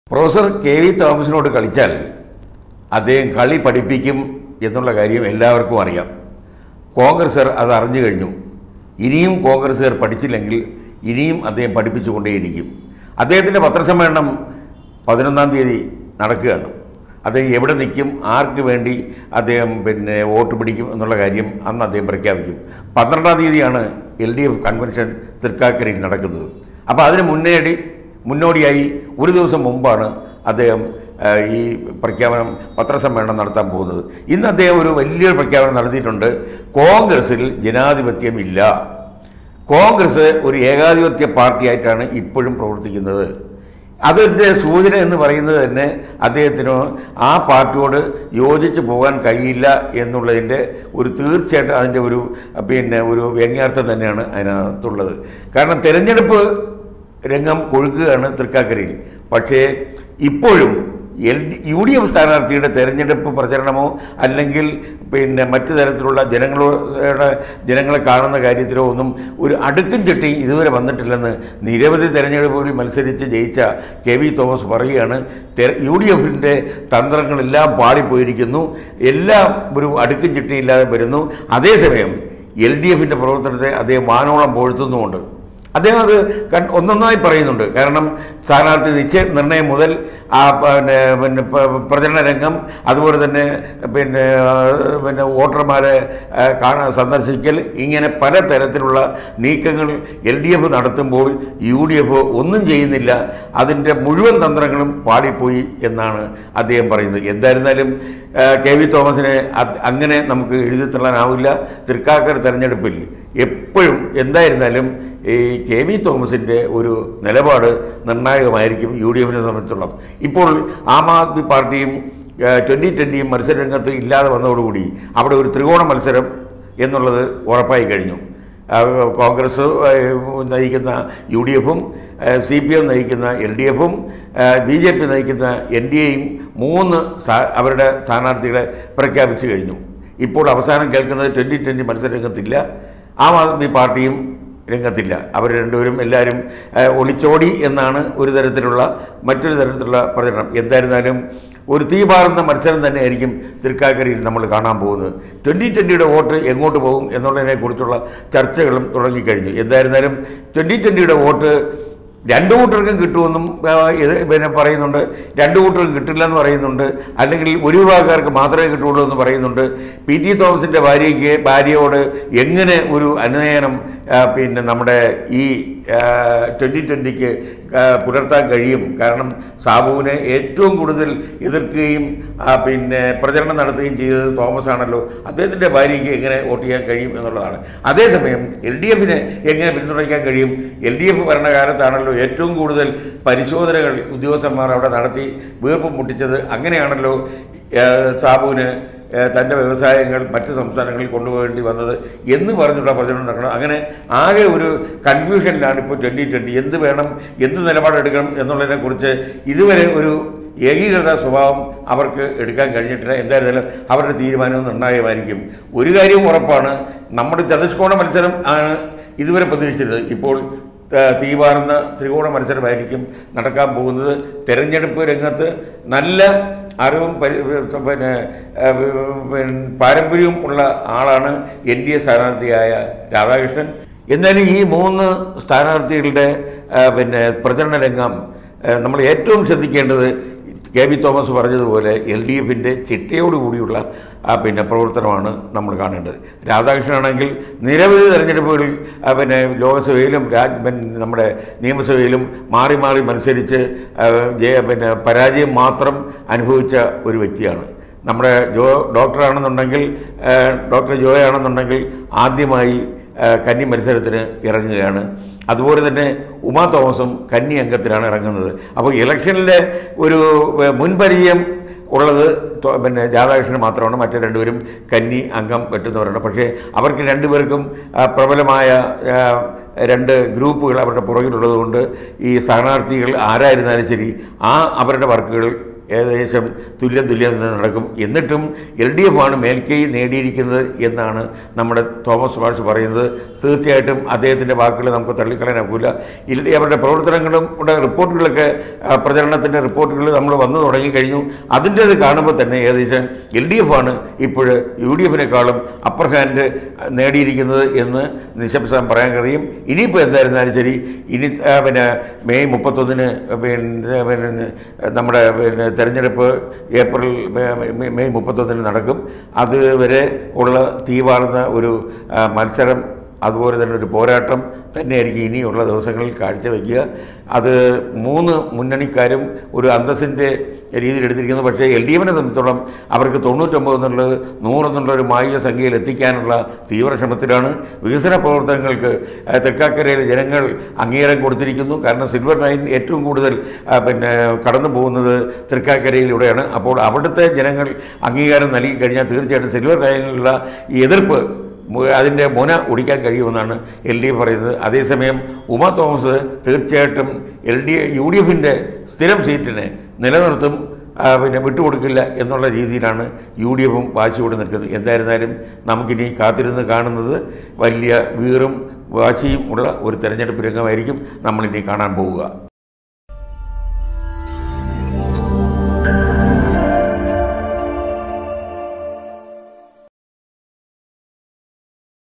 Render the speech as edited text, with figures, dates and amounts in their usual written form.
Professor K V തോമസിനോട് കളിച്ചാൽ അദ്ദേഹം കളി പഠിപ്പിക്കും എന്നുള്ള കാര്യം എല്ലാവർക്കും അറിയാം. കോൺഗ്രസ്സുകാർ അത് അറിഞ്ഞു കഴിഞ്ഞു. ഇനിയും കോൺഗ്രസ്സുകാർ പഠിച്ചില്ലെങ്കിൽ ഇനിയും അദ്ദേഹം പഠിപ്പിച്ചുകൊണ്ടേയിരിക്കും. അദ്ദേഹത്തിൻ്റെ പത്രസമ്മേളനം 11-ാം തീയതി നടക്കുകയാണ്. അദ്ദേഹം എവിടെ നിൽക്കും, ആർക്ക് വേണ്ടി അദ്ദേഹം വോട്ട് പിടിക്കും എന്നുള്ള കാര്യം അന്ന് അദ്ദേഹം പ്രഖ്യാപിക്കും. 12-ാം തീയതിയാണ് LDF കൺവെൻഷൻ തൃക്കാക്കരയിൽ നടക്കുന്നത്. അപ്പോൾ അതിന് മുന്നോടിയായി ഒരു ദിവസം മുമ്പാണ് അദ്ദേഹം ഈ പ്രഖ്യാപനം പത്രസമ്മേളനം നടത്താൻ പോകുന്നത്. ഇന്ന് അദ്ദേഹം ഒരു വലിയൊരു പ്രഖ്യാപനം നടത്തിയിട്ടുണ്ട്. കോൺഗ്രസ്സിൽ ജനാധിപത്യം ഇല്ല, കോൺഗ്രസ് ഒരു ഏകാധിപത്യ പാർട്ടിയായിട്ടാണ് ഇപ്പോഴും പ്രവർത്തിക്കുന്നത്. അതിൻ്റെ സൂചന എന്ന് പറയുന്നത് തന്നെ അദ്ദേഹത്തിന് ആ പാർട്ടിയോട് യോജിച്ച് പോകാൻ കഴിയില്ല എന്നുള്ളതിൻ്റെ ഒരു തീർച്ചയായിട്ടും അതിൻ്റെ ഒരു വ്യംഗ്യാർത്ഥം തന്നെയാണ് അതിനകത്തുള്ളത്. കാരണം തെരഞ്ഞെടുപ്പ് രംഗം കൊഴുക്കുകയാണ് തൃക്കാക്കരയിൽ. പക്ഷേ ഇപ്പോഴും UDF സ്ഥാനാർത്ഥിയുടെ തെരഞ്ഞെടുപ്പ് പ്രചരണമോ അല്ലെങ്കിൽ മറ്റു തരത്തിലുള്ള ജനങ്ങളെ കാണുന്ന കാര്യത്തിലോ ഒന്നും ഒരു അടുക്കും ചിട്ടയും ഇതുവരെ വന്നിട്ടില്ലെന്ന് നിരവധി തെരഞ്ഞെടുപ്പുകളിൽ മത്സരിച്ച് ജയിച്ച കെ വി തോമസ് പറയുകയാണ്. UDFിൻ്റെ തന്ത്രങ്ങളെല്ലാം പാളിപ്പോയിരിക്കുന്നു, എല്ലാം ഒരു അടുക്കും ചിട്ടയില്ലാതെ വരുന്നു. അതേസമയം LDFിൻ്റെ പ്രവർത്തനത്തെ അദ്ദേഹം വാനോളം പൊഴുത്തുന്നുമുണ്ട്. അദ്ദേഹം അത് ഒന്നൊന്നായി പറയുന്നുണ്ട്. കാരണം സ്ഥാനാർത്ഥി നിർണയം മുതൽ പ്രചരണ രംഗം, അതുപോലെ തന്നെ വോട്ടർമാരെ സന്ദർശിക്കൽ, ഇങ്ങനെ പലതരത്തിലുള്ള നീക്കങ്ങൾ LDF നടത്തുമ്പോൾ UDF ഒന്നും ചെയ്യുന്നില്ല. അതിൻ്റെ മുഴുവൻ തന്ത്രങ്ങളും പാളിപ്പോയി എന്നാണ് അദ്ദേഹം പറയുന്നത്. എന്തായിരുന്നാലും കെ വി തോമസിനെ അങ്ങനെ നമുക്ക് എഴുതി തള്ളാനാവില്ല. തൃക്കാക്കര തെരഞ്ഞെടുപ്പിൽ എപ്പോഴും എന്തായിരുന്നാലും ഈ കെ വി തോമസിൻ്റെ ഒരു നിലപാട് നിർണായകമായിരിക്കും UDFിനെ സംബന്ധിച്ചോളം. ഇപ്പോൾ ആം ആദ്മി പാർട്ടിയും 2020 മത്സരരംഗത്ത് ഇല്ലാതെ വന്നതോടുകൂടി അവിടെ ഒരു ത്രികോണ മത്സരം എന്നുള്ളത് ഉറപ്പായി കഴിഞ്ഞു. കോൺഗ്രസ് നയിക്കുന്ന UDFും CPM നയിക്കുന്ന LDFും BJP നയിക്കുന്ന NDAയും അവരുടെ സ്ഥാനാർത്ഥികളെ പ്രഖ്യാപിച്ചു കഴിഞ്ഞു. ഇപ്പോൾ അവസാനം കേൾക്കുന്നത് 2020 മത്സരരംഗത്തില്ല, ആം ആദ്മി പാർട്ടിയും രംഗത്തില്ല. അവർ രണ്ടുപേരും എല്ലാവരും ഒളിച്ചോടി എന്നാണ് മറ്റൊരു തരത്തിലുള്ള പ്രചരണം. എന്തായിരുന്നാലും ഒരു തീപാറുന്ന മത്സരം തന്നെയായിരിക്കും തൃക്കാക്കരയിൽ നമ്മൾ കാണാൻ പോകുന്നത്. 2020യുടെ വോട്ട് എങ്ങോട്ട് പോകും എന്നുള്ളതിനെക്കുറിച്ചുള്ള ചർച്ചകളും തുടങ്ങിക്കഴിഞ്ഞു. എന്തായിരുന്നാലും 2020യുടെ വോട്ട് രണ്ടു കൂട്ടർക്കും കിട്ടുമെന്നും പറയുന്നുണ്ട്, രണ്ടു കൂട്ടർക്കും കിട്ടില്ല എന്ന് പറയുന്നുണ്ട്, അല്ലെങ്കിൽ ഒരു വിഭാഗക്കാർക്ക് മാത്രമേ കിട്ടുള്ളൂ എന്ന് പറയുന്നുണ്ട്. PT തോമസിൻ്റെ ഭാര്യയോട് എങ്ങനെ ഒരു അനുനയനം നമ്മുടെ ഈ 2020ക്ക് പുലർത്താൻ കഴിയും? കാരണം സാബുവിനെ ഏറ്റവും കൂടുതൽ എതിർക്കുകയും പ്രചരണം നടത്തുകയും ചെയ്തത് തോമസ് ആണല്ലോ. അദ്ദേഹത്തിൻ്റെ ഭാര്യയ്ക്ക് എങ്ങനെ വോട്ട് ചെയ്യാൻ കഴിയും എന്നുള്ളതാണ്. അതേസമയം LDFിനെ എങ്ങനെ പിന്തുണയ്ക്കാൻ കഴിയും? LDF ഭരണകാലത്താണല്ലോ ഏറ്റവും കൂടുതൽ പരിശോധനകൾ ഉദ്യോഗസ്ഥന്മാർ അവിടെ നടത്തി വീർപ്പ് മുട്ടിച്ചത്. അങ്ങനെയാണല്ലോ സാബുവിന് തൻ്റെ വ്യവസായങ്ങൾ മറ്റ് സംസ്ഥാനങ്ങളിൽ കൊണ്ടുപോകേണ്ടി വന്നത് എന്ന് പറഞ്ഞുള്ള പ്രചരണം നടക്കണം. അങ്ങനെ ആകെ ഒരു കൺഫ്യൂഷനിലാണ് ഇപ്പോൾ 2020. എന്ത് വേണം, എന്ത് നിലപാടെടുക്കണം എന്നുള്ളതിനെക്കുറിച്ച് ഇതുവരെ ഒരു ഏകീകൃത സ്വഭാവം അവർക്ക് എടുക്കാൻ കഴിഞ്ഞിട്ടില്ല. എന്തായിരുന്നാലും അവരുടെ തീരുമാനവും നിർണായകമായിരിക്കും. ഒരു കാര്യം ഉറപ്പാണ്, നമ്മുടെ ചതുഷ്കോണ മത്സരം ആണ് ഇതുവരെ പ്രതീക്ഷിച്ചിരുന്നത്. ഇപ്പോൾ തീവാർന്ന ത്രികോണ മത്സരമായിരിക്കും നടക്കാൻ പോകുന്നത്. തെരഞ്ഞെടുപ്പ് രംഗത്ത് നല്ല അറിവും പാരമ്പര്യവും ഉള്ള ആളാണ് NDA സ്ഥാനാർത്ഥിയായ രാധാകൃഷ്ണൻ. എന്നാലും ഈ 3 സ്ഥാനാർത്ഥികളുടെ പ്രചരണ രംഗം നമ്മൾ ഏറ്റവും ശ്രദ്ധിക്കേണ്ടത് കെ വി തോമസ് പറഞ്ഞതുപോലെ LDFിൻ്റെ ചിട്ടയോടുകൂടിയുള്ള പ്രവർത്തനമാണ് നമ്മൾ കാണേണ്ടത്. രാധാകൃഷ്ണനാണെങ്കിൽ നിരവധി തെരഞ്ഞെടുപ്പുകളിൽ ലോകസഭയിലും നമ്മുടെ നിയമസഭയിലും മാറി മാറി മത്സരിച്ച് പരാജയം മാത്രം അനുഭവിച്ച ഒരു വ്യക്തിയാണ്. നമ്മുടെ ഡോക്ടർ ജോയാണെന്നുണ്ടെങ്കിൽ ആദ്യമായി കന്നി മത്സരത്തിന് ഇറങ്ങുകയാണ്. അതുപോലെ തന്നെ ഉമാ തോമസും കന്നി അംഗത്തിലാണ് ഇറങ്ങുന്നത്. അപ്പോൾ ഇലക്ഷനിലെ ഒരു മുൻപരിചയം ഉള്ളത് രാധാകൃഷ്ണന് മാത്രമാണ്. മറ്റു രണ്ടുപേരും കന്നി അംഗം വെട്ടുന്നവരാണ്. പക്ഷേ അവർക്ക് രണ്ടുപേർക്കും പ്രബലമായ 2 ഗ്രൂപ്പുകൾ അവരുടെ പുറകിലുള്ളത് കൊണ്ട് ഈ സ്ഥാനാർത്ഥികൾ ആരായിരുന്നാലും ശരി അവരുടെ വർക്കുകൾ ഏകദേശം തുല്യം നടക്കും. എന്നിട്ടും LDF ആണ് മേൽക്കൈ നേടിയിരിക്കുന്നത് എന്നാണ് നമ്മുടെ തോമസ് മാഷ് പറയുന്നത്. തീർച്ചയായിട്ടും അദ്ദേഹത്തിൻ്റെ വാക്കുകൾ നമുക്ക് തള്ളിക്കളയാനാകില്ല. അവരുടെ പ്രവർത്തനങ്ങളും റിപ്പോർട്ടുകളൊക്കെ പ്രചരണത്തിൻ്റെ റിപ്പോർട്ടുകൾ നമ്മൾ വന്നു തുടങ്ങിക്കഴിഞ്ഞു. അതിൻ്റേത് കാണുമ്പോൾ തന്നെ ഏകദേശം LDF ആണ് ഇപ്പോൾ UDFിനേക്കാളും അപ്പർ ഹാൻഡ് നേടിയിരിക്കുന്നത് എന്ന് നിശബ്ദം പറയാൻ കഴിയും. ഇനിയിപ്പോൾ എന്തായിരുന്നാലും ശരി, ഇനി മെയ് 31 നമ്മുടെ തെരഞ്ഞെടുപ്പ് മെയ് 31 നടക്കും. അതുവരെ ഉള്ള തീവാർന്ന ഒരു മത്സരം, അതുപോലെ തന്നെ ഒരു പോരാട്ടം തന്നെയായിരിക്കും ഇനിയുള്ള ദിവസങ്ങളിൽ കാഴ്ചവെക്കുക. അത് 3 മുന്നണിക്കാരും ഒരു അന്തസ്സിൻ്റെ രീതിയിൽ എടുത്തിരിക്കുന്നു. പക്ഷേ LDFിനെ സംബന്ധിച്ചോളം അവർക്ക് 99 എന്നുള്ളത് 100 എന്നുള്ള ഒരു മായിക സംഖ്യയിൽ എത്തിക്കാനുള്ള തീവ്ര ശ്രമത്തിലാണ്. വികസന പ്രവർത്തനങ്ങൾക്ക് തൃക്കാക്കരയിലെ ജനങ്ങൾ അംഗീകാരം കൊടുത്തിരിക്കുന്നു. കാരണം സിൽവർ ലൈൻ ഏറ്റവും കൂടുതൽ കടന്നു പോകുന്നത് തൃക്കാക്കരയിലൂടെയാണ്. അപ്പോൾ അവിടുത്തെ ജനങ്ങൾ അംഗീകാരം നൽകി കഴിഞ്ഞാൽ തീർച്ചയായിട്ടും സിൽവർ ലൈനിലുള്ള ഈ എതിർപ്പ് അതിൻ്റെ മുന ഒടിക്കാൻ കഴിയുമെന്നാണ് LDF പറയുന്നത്. അതേസമയം ഉമ തോമസ് തീർച്ചയായിട്ടും UDFിൻ്റെ സ്ഥിരം സീറ്റിനെ നിലനിർത്തും, വിട്ടുകൊടുക്കില്ല എന്നുള്ള രീതിയിലാണ് UDFും വാശിയോട് നിൽക്കുന്നത്. എന്തായിരുന്നാലും നമുക്കിനി കാത്തിരുന്ന് കാണുന്നത് വലിയ വീറും വാശിയും ഉള്ള ഒരു തെരഞ്ഞെടുപ്പ് രംഗമായിരിക്കും നമ്മളിനി കാണാൻ പോവുക.